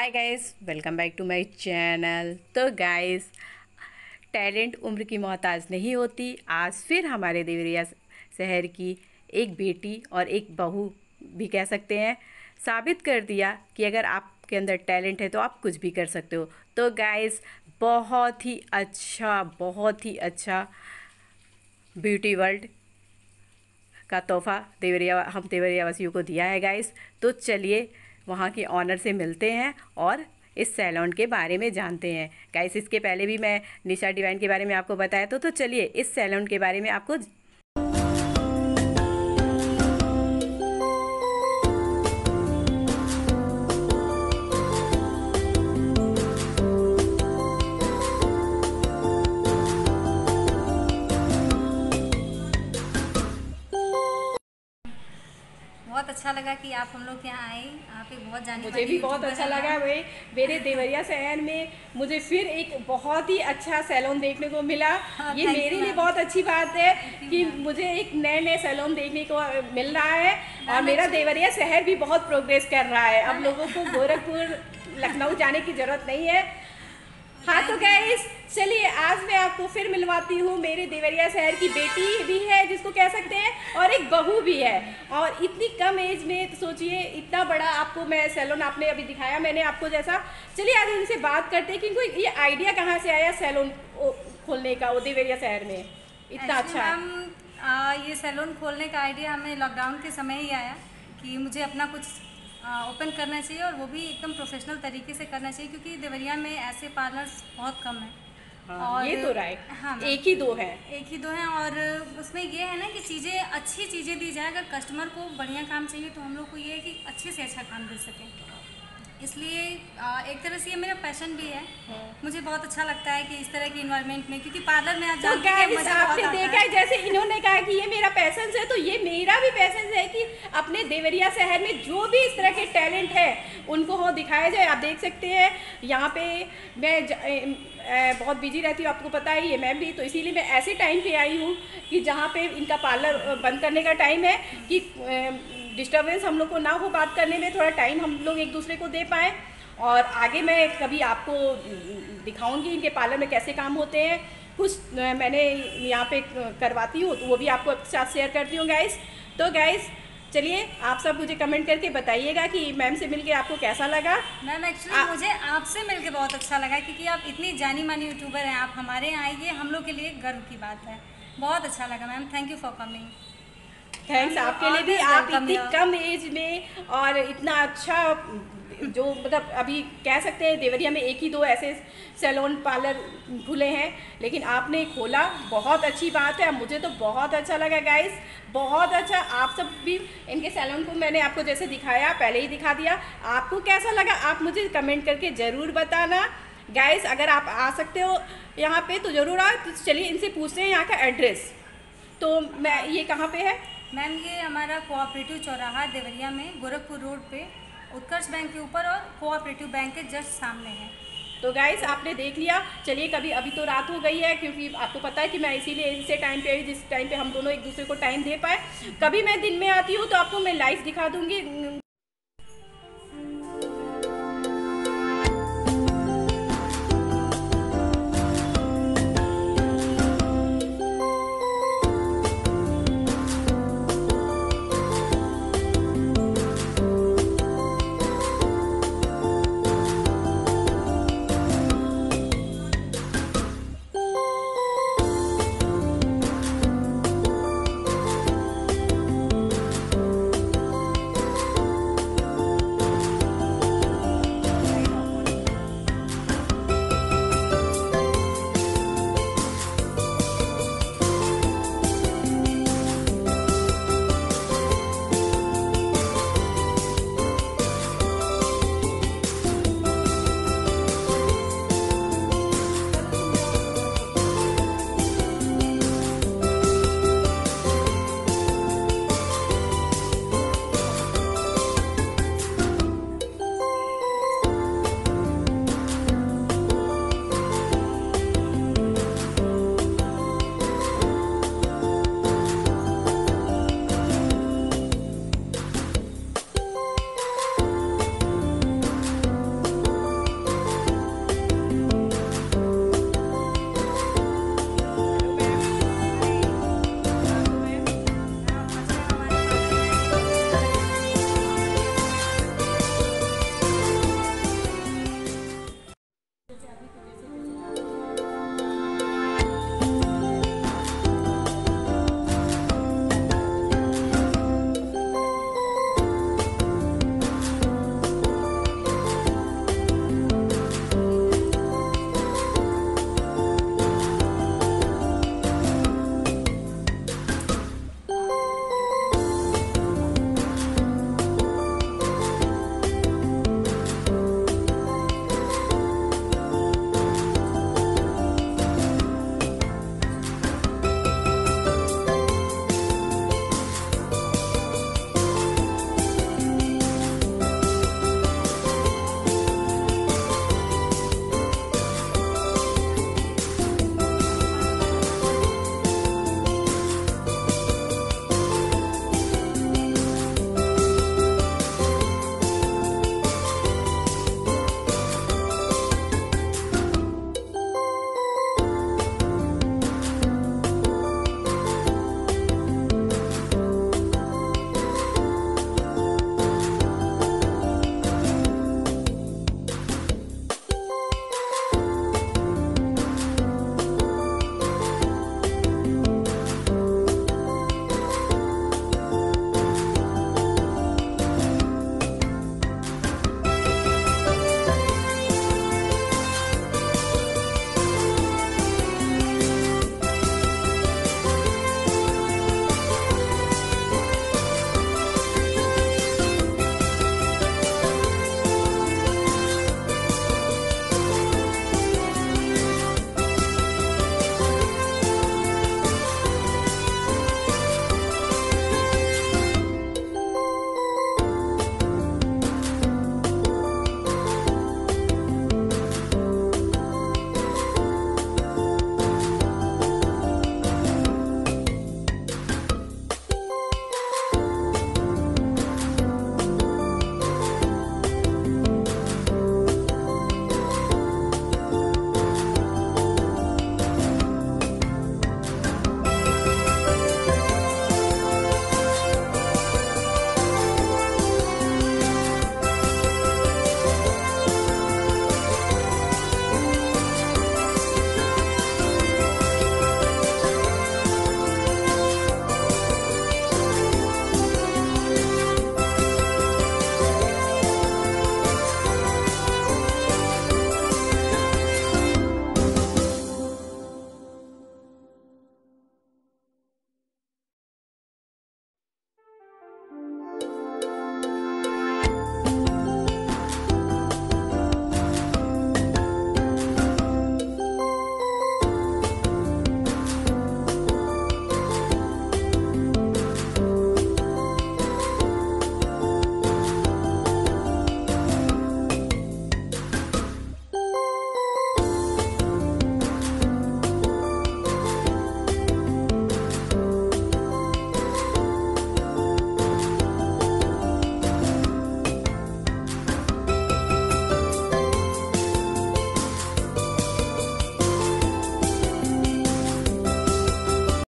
Hi guys, welcome back to my channel. तो guys, talent उम्र की मोहताज नहीं होती। आज फिर हमारे देवरिया शहर की एक बेटी और एक बहू भी कह सकते हैं, साबित कर दिया कि अगर आपके अंदर टैलेंट है तो आप कुछ भी कर सकते हो। तो गाइस, बहुत ही अच्छा ब्यूटी वर्ल्ड का तोहफ़ा हम देवरिया वासियों को दिया है गाइस। तो चलिए वहाँ के ऑनर से मिलते हैं और इस सैलून के बारे में जानते हैं गाइस। इसके पहले भी मैं निशा डिवाइन के बारे में आपको बताया तो चलिए इस सैलून के बारे में आपको बहुत अच्छा लगा कि आप हम लोग यहाँ आए। आप एक बहुत जाने मुझे भी बहुत अच्छा लगा भाई। मेरे देवरिया शहर में मुझे फिर एक बहुत ही अच्छा सैलून देखने को मिला। हाँ, ये मेरे लिए बहुत अच्छी बात है कि मुझे एक नए नए सैलून देखने को मिल रहा है और मेरा देवरिया शहर भी बहुत प्रोग्रेस कर रहा है। अब लोगों को गोरखपुर लखनऊ जाने की ज़रूरत नहीं है। हाँ तो गाइस, चलिए आज मैं आपको फिर मिलवाती हूँ। मेरे देवरिया शहर की बेटी भी है जिसको कह सकते हैं और एक बहू भी है, और इतनी कम एज में तो सोचिए इतना बड़ा आपको मैं सैलून आपने अभी दिखाया मैंने आपको जैसा। चलिए आज उनसे बात करते हैं कि इनको ये आइडिया कहाँ से आया सैलून खोलने का वो देवरिया शहर में इतना अच्छा। ये सैलून खोलने का आइडिया हमें लॉकडाउन के समय ही आया कि मुझे अपना कुछ ओपन करना चाहिए और वो भी एकदम प्रोफेशनल तरीके से करना चाहिए, क्योंकि देवरिया में ऐसे पार्लर्स बहुत कम हैं। हाँ, और ये तो राइट। हाँ, एक ही दो हैं। और उसमें ये है ना कि अच्छी चीज़ें दी जाए। अगर कस्टमर को बढ़िया काम चाहिए तो हम लोग को ये है कि अच्छे से अच्छा काम दे सकें। इसलिए एक तरह से ये मेरा पैशन भी है। मुझे बहुत अच्छा लगता है कि इस तरह की इन्वायरमेंट में, क्योंकि पार्लर में आप जानते हैं मजा बहुत आता है। देखा है जैसे इन्होंने कहा कि ये मेरा पैशन है, तो ये मेरा भी पैशन है कि अपने देवरिया शहर में जो भी इस तरह के टैलेंट है उनको हो दिखाया जाए। आप देख सकते हैं यहाँ पे मैं बहुत बिजी रहती हूँ, आपको पता है ये मैं भी, तो इसीलिए मैं ऐसे टाइम पे आई हूँ कि जहाँ पे इनका पार्लर बंद करने का टाइम है कि डिस्टर्बेंस हम लोग को ना हो बात करने में, थोड़ा टाइम हम लोग एक दूसरे को दे पाएँ। और आगे मैं कभी आपको दिखाऊंगी इनके पार्लर में कैसे काम होते हैं। कुछ मैंने यहाँ पे करवाती हूँ तो वो भी आपको साथ शेयर करती हूँ गाइस। तो गाइस चलिए आप सब मुझे कमेंट करके बताइएगा कि मैम से मिलके आपको कैसा लगा। मैम एक्चुअली मुझे आपसे मिलके बहुत अच्छा लगा, क्योंकि आप इतनी जानी मानी यूट्यूबर हैं। आप हमारे यहाँ आइए, हम लोग के लिए गर्व की बात है। बहुत अच्छा लगा ma'am, thank you for coming. Thanks आपके लिए भी। आप इतनी कम एज में और इतना अच्छा जो मतलब अभी कह सकते हैं देवरिया में एक ही दो ऐसे सैलून पार्लर खुले हैं, लेकिन आपने खोला, बहुत अच्छी बात है। मुझे तो बहुत अच्छा लगा गाइस, बहुत अच्छा। आप सब भी इनके सैलून को मैंने आपको जैसे दिखाया पहले ही दिखा दिया, आपको कैसा लगा आप मुझे कमेंट करके ज़रूर बताना गाइस। अगर आप आ सकते हो यहाँ पे तो ज़रूर आओ। तो चलिए इनसे पूछते हैं यहाँ का एड्रेस। तो मैं ये कहाँ पे है मैम? ये हमारा कोऑपरेटिव चौराहा देवरिया में, गोरखपुर रोड पे, उत्कर्ष बैंक के ऊपर और कोऑपरेटिव बैंक के जस्ट सामने है। तो गाइस आपने देख लिया। चलिए कभी अभी तो रात हो गई है, क्योंकि आपको पता है कि मैं इसीलिए इसे टाइम पे आई जिस टाइम पे हम दोनों एक दूसरे को टाइम दे पाए। कभी मैं दिन में आती हूँ तो आपको मैं लाइव दिखा दूँगी